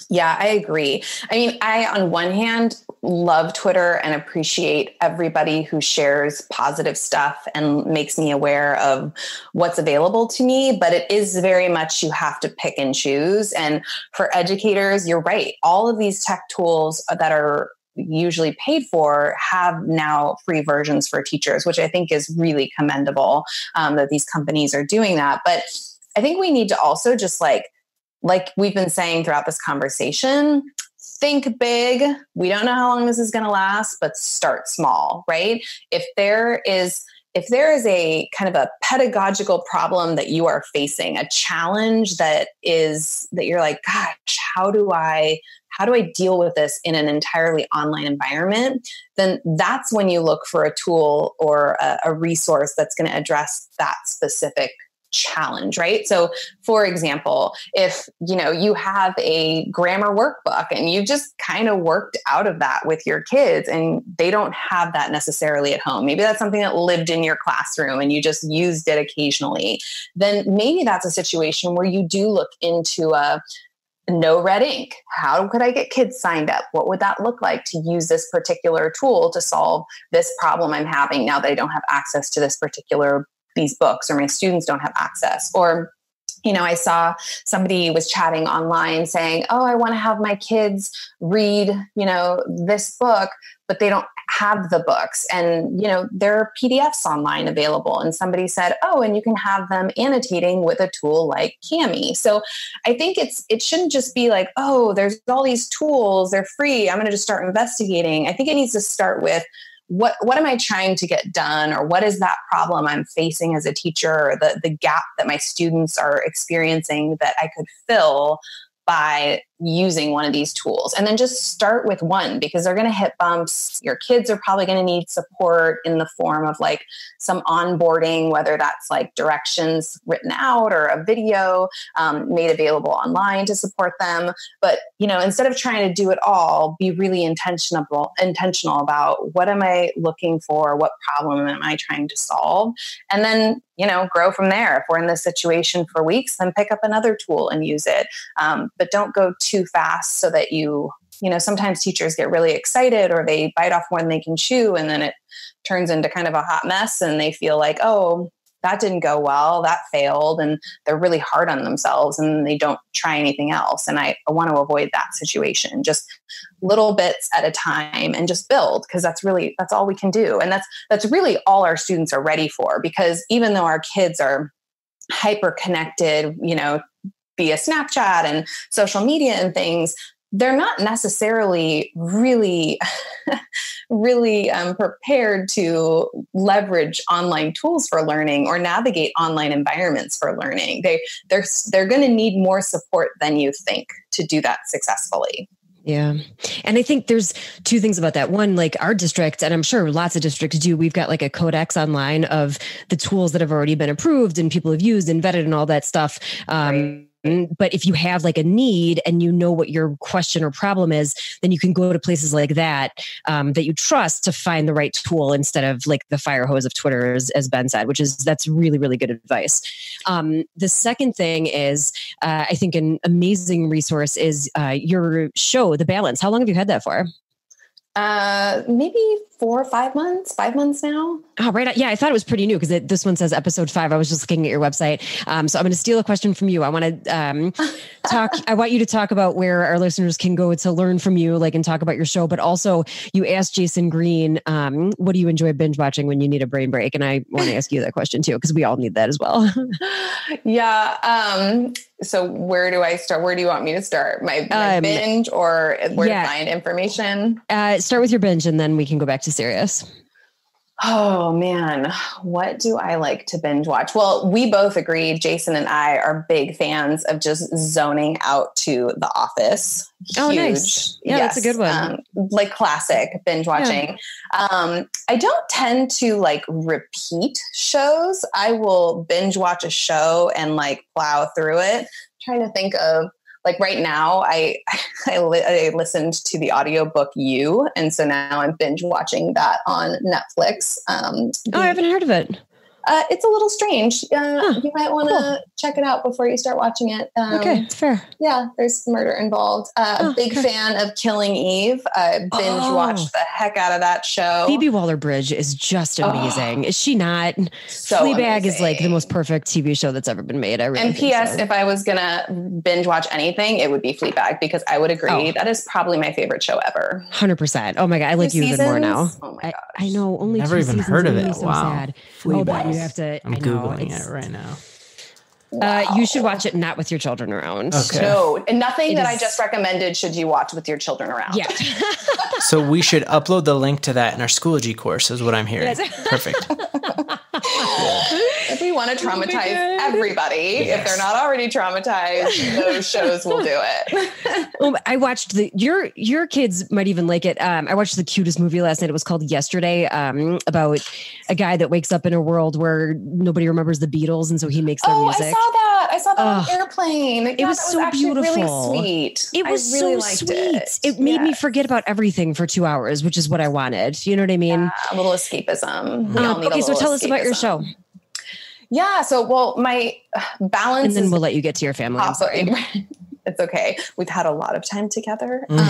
Yeah, I agree. I mean, I, on one hand, love Twitter and appreciate everybody who shares positive stuff and makes me aware of what's available to me. But it is very much, you have to pick and choose. And for educators, you're right. All of these tech tools that are usually paid for have now free versions for teachers, which I think is really commendable, um, that these companies are doing that. But I think we need to also just like, like we've been saying throughout this conversation, think big. We don't know how long this is going to last, but start small, right? If there is, if there is a kind of a pedagogical problem that you are facing, a challenge that is, that you're like, gosh, how do I, how do I deal with this in an entirely online environment? Then that's when you look for a tool or a, a resource that's going to address that specific challenge, right? So for example, if, you know, you have a grammar workbook and you've just kind of worked out of that with your kids and they don't have that necessarily at home, maybe that's something that lived in your classroom and you just used it occasionally, then maybe that's a situation where you do look into a no red ink. How could I get kids signed up? What would that look like to use this particular tool to solve this problem I'm having now that I don't have access to this particular these books, or my students don't have access? Or, you know, I saw somebody was chatting online saying, oh, I want to have my kids read, you know, this book, but they don't have the books. And, you know, there are P D Fs online available. And somebody said, oh, and you can have them annotating with a tool like Cami. So I think it's, it shouldn't just be like, oh, there's all these tools, they're free, I'm going to just start investigating. I think it needs to start with, What what am I trying to get done? Or what is that problem I'm facing as a teacher, or the, the gap that my students are experiencing that I could fill by using one of these tools? And then just start with one, because they're going to hit bumps. Your kids are probably going to need support in the form of like some onboarding, whether that's like directions written out or a video um, made available online to support them. But, you know, instead of trying to do it all, be really intentional, intentional about what am I looking for? What problem am I trying to solve? And then, you know, grow from there. If we're in this situation for weeks, then pick up another tool and use it. Um, but don't go too fast so that you, you know, sometimes teachers get really excited or they bite off more than they can chew. And then it turns into kind of a hot mess and they feel like, oh, that didn't go well, that failed. And they're really hard on themselves and they don't try anything else. And I, I want to avoid that situation, just little bits at a time and just build, because that's really, that's all we can do. And that's, that's really all our students are ready for, because even though our kids are hyper connected, you know, via Snapchat and social media and things, they're not necessarily really, really um, prepared to leverage online tools for learning or navigate online environments for learning. They, they're, they're going to need more support than you think to do that successfully. Yeah. And I think there's two things about that. One, like our district, and I'm sure lots of districts do, we've got like a codex online of the tools that have already been approved and people have used and vetted and all that stuff. Um, right. But if you have like a need and you know what your question or problem is, then you can go to places like that, um, that you trust to find the right tool instead of like the fire hose of Twitter, as, as Ben said, which is, that's really, really good advice. Um, the second thing is, uh, I think an amazing resource is uh, your show, The Balance. How long have you had that for? Uh, maybe four or five months, five months now. Oh, right. Yeah, I thought it was pretty new because this one says episode five. I was just looking at your website. Um, so I'm going to steal a question from you. I want to um, talk. I want you to talk about where our listeners can go to learn from you, like, and talk about your show. But also, you asked Jason Green, um, what do you enjoy binge watching when you need a brain break? And I want to ask you that question too, because we all need that as well. Yeah. Um, so where do I start? Where do you want me to start? My, my um, binge or where yeah. to find information? Uh, start with your binge and then we can go back to serious. Oh man, what do I like to binge watch? Well, we both agree, Jason and I are big fans of just zoning out to The Office. Oh, Huge. Nice. Yeah, yes. That's a good one. Um, like classic binge watching. Yeah. Um, I don't tend to like repeat shows. I will binge watch a show and like plow through it. I'm trying to think of, like right now, I I, li- I listened to the audiobook You, and so now I'm binge watching that on Netflix. Um, oh, I haven't heard of it. Uh, it's a little strange. Uh, huh, you might want to cool. check it out before you start watching it. Um, Okay, fair. Yeah, there's murder involved. Uh, Oh, a big okay. fan of Killing Eve. I binge Oh. watched the heck out of that show. Phoebe Waller-Bridge is just amazing. Oh, is she not? So Fleabag amazing. is like the most perfect T V show that's ever been made. I really and P S, so. if I was going to binge watch anything, it would be Fleabag, because I would agree Oh. that is probably my favorite show ever. one hundred percent. Oh my God. I like you even more now. Oh my I, gosh. I know. Only Never two even seasons heard of made me it. So Wow. sad. Fleabag. Oh, but you have to. I'm I know, Googling it's- it right now. Uh, Wow. you should watch it not with your children around. Okay. No, and nothing It that I is- just recommended should you watch with your children around. Yeah. So we should upload the link to that in our Schoology course is what I'm hearing. Yes. Perfect. If we want to traumatize everybody, Yes. if they're not already traumatized, those shows will do it. Well, I watched the your your kids might even like it. Um, I watched the cutest movie last night. It was called Yesterday, um, about a guy that wakes up in a world where nobody remembers the Beatles, and so he makes their Oh, music. I saw that. I saw that Ugh. on Airplane. It Yeah, was that so actually beautiful. Really sweet. It was I really so liked sweet. It, It, made me Yes. forget about everything for two hours, which is what I wanted. You know what I mean? Yeah, a little escapism. We all Um, need a okay, so little tell us about your show, escapism. Yeah. So, well, my uh, balance and then is we'll let you get to your family. I'm sorry. operating. It's okay. We've had a lot of time together. Mm.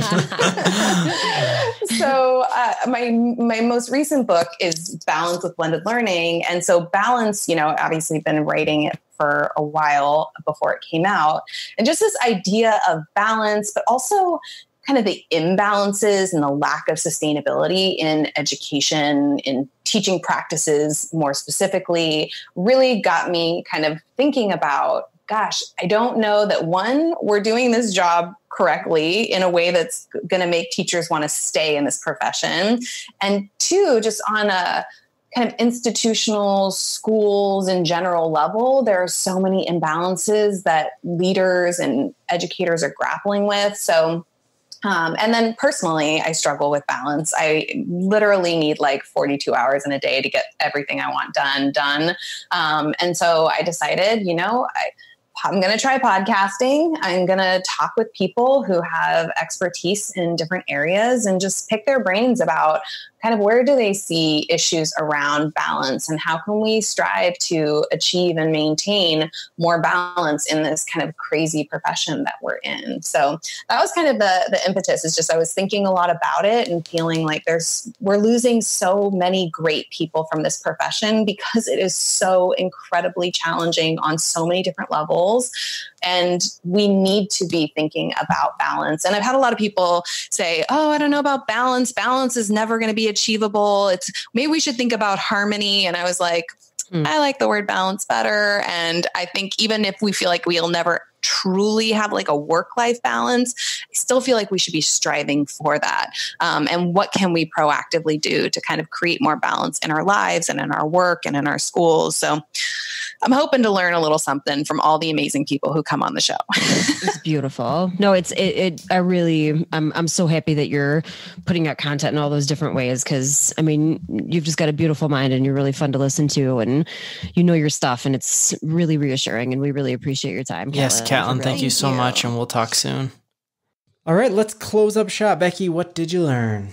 Um, so uh, my my most recent book is Balance with Blended Learning. And so Balance, you know, obviously been writing it for a while before it came out. And just this idea of balance, but also kind of the imbalances and the lack of sustainability in education, in teaching practices more specifically, really got me kind of thinking about, gosh, I don't know that one, we're doing this job correctly in a way that's going to make teachers want to stay in this profession. And two, just on a kind of institutional schools in general level, there are so many imbalances that leaders and educators are grappling with. So Um, and then personally, I struggle with balance. I literally need like forty-two hours in a day to get everything I want done, done. Um, and so I decided, you know, I, I'm going to try podcasting. I'm going to talk with people who have expertise in different areas and just pick their brains about kind of where do they see issues around balance and how can we strive to achieve and maintain more balance in this kind of crazy profession that we're in. So that was kind of the, the impetus. Is just I was thinking a lot about it and feeling like there's we're losing so many great people from this profession because it is so incredibly challenging on so many different levels. And we need to be thinking about balance. And I've had a lot of people say, oh, I don't know about balance. Balance is never going to be achievable. It's maybe we should think about harmony. And I was like, mm. I like the word balance better. And I think even if we feel like we'll never truly have like a work-life balance, I still feel like we should be striving for that. Um, and what can we proactively do to kind of create more balance in our lives and in our work and in our schools? So I'm hoping to learn a little something from all the amazing people who come on the show. It's beautiful. No, it's it, it. I really, I'm I'm so happy that you're putting out content in all those different ways. Because I mean, you've just got a beautiful mind, and you're really fun to listen to, and you know your stuff, and it's really reassuring. And we really appreciate your time. Yes, Catlin, thank you so much, and we'll talk soon. All right, let's close up shop. Becky, what did you learn?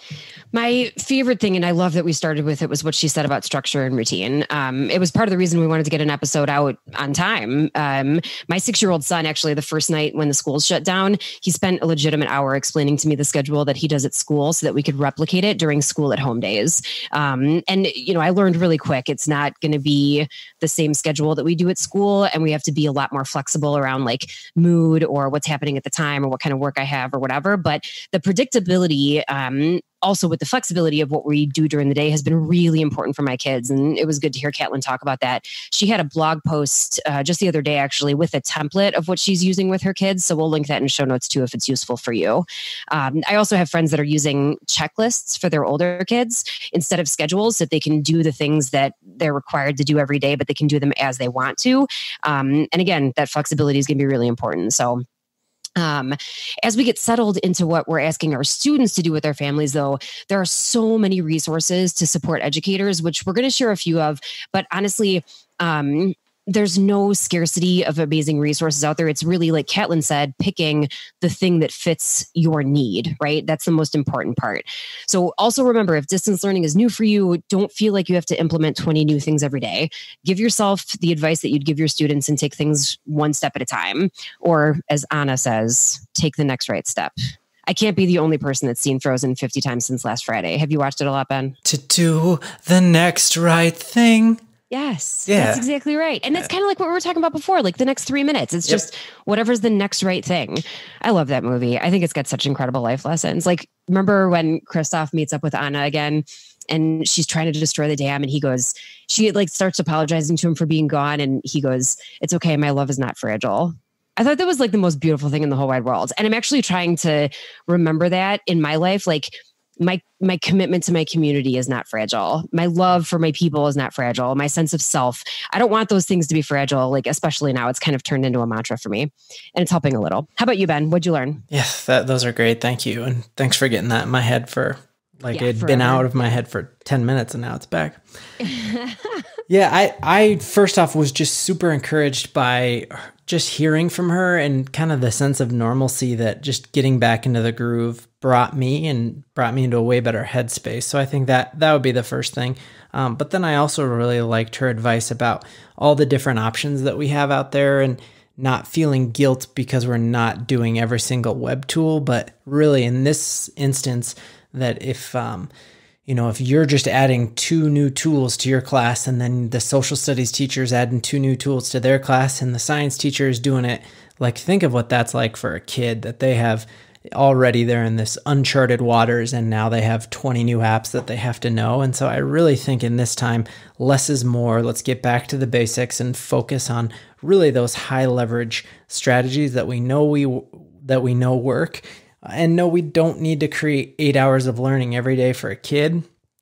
My favorite thing, and I love that we started with it, was what she said about structure and routine. Um, it was part of the reason we wanted to get an episode out on time. Um, my six-year-old son, actually, the first night when the schools shut down, he spent a legitimate hour explaining to me the schedule that he does at school so that we could replicate it during school at home days. Um, and, you know, I learned really quick, it's not going to be the same schedule that we do at school. And we have to be a lot more flexible around like mood or what's happening at the time or what kind of work I have or whatever. But the predictability, um, also with the flexibility of what we do during the day has been really important for my kids. And it was good to hear Catlin talk about that. She had a blog post uh, just the other day, actually, with a template of what she's using with her kids. So we'll link that in show notes too, if it's useful for you. Um, I also have friends that are using checklists for their older kids instead of schedules, so that they can do the things that they're required to do every day, but they can do them as they want to. Um, and again, that flexibility is going to be really important. So Um, as we get settled into what we're asking our students to do with their families, though, there are so many resources to support educators, which we're going to share a few of. But honestly, um, there's no scarcity of amazing resources out there. It's really, like Catlin said, picking the thing that fits your need, right? That's the most important part. So also remember, if distance learning is new for you, don't feel like you have to implement twenty new things every day. Give yourself the advice that you'd give your students and take things one step at a time. Or as Anna says, take the next right step. I can't be the only person that's seen Frozen fifty times since last Friday. Have you watched it a lot, Ben? To do the next right thing. Yes, yeah. That's exactly right. And it's kind of like what we were talking about before, like the next three minutes. It's yep. just whatever's the next right thing. I love that movie. I think it's got such incredible life lessons. Like, remember when Kristoff meets up with Anna again and she's trying to destroy the dam and he goes, she like starts apologizing to him for being gone. And he goes, it's okay. My love is not fragile. I thought that was like the most beautiful thing in the whole wide world. And I'm actually trying to remember that in my life. Like, my my commitment to my community is not fragile. My love for my people is not fragile. My sense of self, I don't want those things to be fragile, like especially now. It's kind of turned into a mantra for me, and it's helping a little. How about you, Ben? What'd you learn? Yeah, that, those are great. Thank you. And thanks for getting that in my head for, like, yeah, it'd forever. been out of my head for ten minutes and now it's back. yeah, I, I first off was just super encouraged by just hearing from her and kind of the sense of normalcy that just getting back into the groove brought me and brought me into a way better headspace. So I think that that would be the first thing. Um, but then I also really liked her advice about all the different options that we have out there and not feeling guilt because we're not doing every single web tool, but really in this instance that if, um, you know, if you're just adding two new tools to your class and then the social studies teacher is adding two new tools to their class and the science teacher is doing it, like, think of what that's like for a kid that they have already, they're in this uncharted waters and now they have twenty new apps that they have to know. And so I really think in this time, less is more. Let's get back to the basics and focus on really those high leverage strategies that we know we that we know work. And no, we don't need to create eight hours of learning every day for a kid.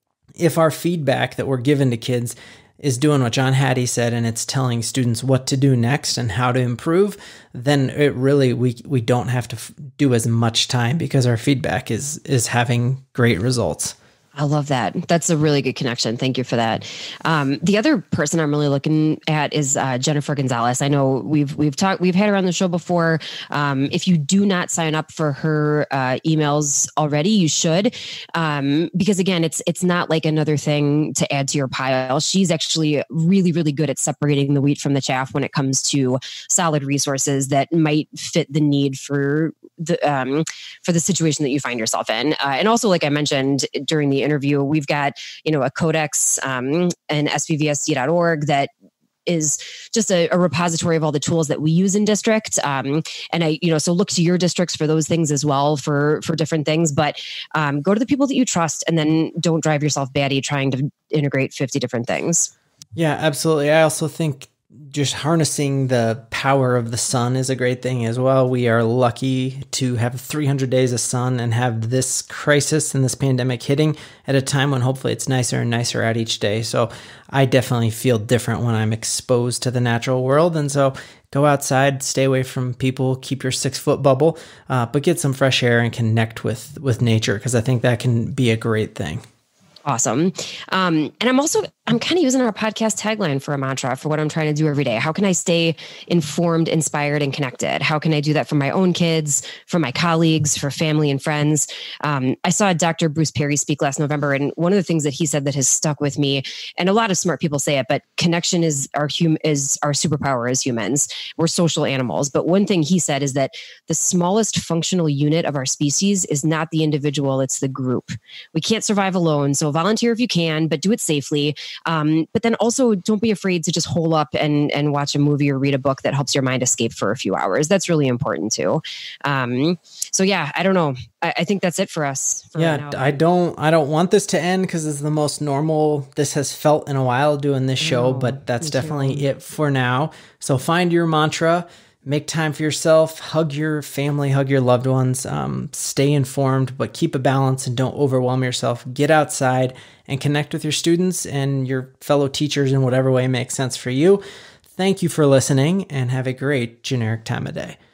If our feedback that we're giving to kids is doing what John Hattie said, and it's telling students what to do next and how to improve, then it really, we we don't have to f- do as much time because our feedback is is having great results. I love that. That's a really good connection. Thank you for that. Um, the other person I'm really looking at is uh, Jennifer Gonzalez. I know we've we've talked we've had her on the show before. Um, if you do not sign up for her uh, emails already, you should, um, because again, it's it's not like another thing to add to your pile. She's actually really really good at separating the wheat from the chaff when it comes to solid resources that might fit the need for the um, for the situation that you find yourself in. Uh, and also, like I mentioned during the interview, we've got, you know, a codex um, and S V V S D dot org that is just a, a repository of all the tools that we use in district. Um, and I, you know, so look to your districts for those things as well for, for different things, but um, go to the people that you trust and then don't drive yourself batty trying to integrate fifty different things. Yeah, absolutely. I also think just harnessing the power of the sun is a great thing as well. We are lucky to have three hundred days of sun and have this crisis and this pandemic hitting at a time when hopefully it's nicer and nicer out each day. So I definitely feel different when I'm exposed to the natural world. And so go outside, stay away from people, keep your six foot bubble, uh, but get some fresh air and connect with, with nature, because I think that can be a great thing. Awesome. Um, and I'm also, I'm kind of using our podcast tagline for a mantra for what I'm trying to do every day. How can I stay informed, inspired, and connected? How can I do that for my own kids, for my colleagues, for family and friends? Um, I saw Doctor Bruce Perry speak last November, and one of the things that he said that has stuck with me, and a lot of smart people say it, but connection is our hum- is our superpower as humans. We're social animals. But one thing he said is that the smallest functional unit of our species is not the individual, it's the group. We can't survive alone. So volunteer if you can, but do it safely. Um, but then also don't be afraid to just hole up and, and watch a movie or read a book that helps your mind escape for a few hours. That's really important too. Um, so yeah, I don't know. I, I think that's it for us. For yeah, right I don't, I don't want this to end because it's the most normal this has felt in a while doing this show, know, but that's me definitely too. it for now. So find your mantra. Make time for yourself, hug your family, hug your loved ones, um, stay informed, but keep a balance and don't overwhelm yourself. Get outside and connect with your students and your fellow teachers in whatever way makes sense for you. Thank you for listening and have a great generic time of day.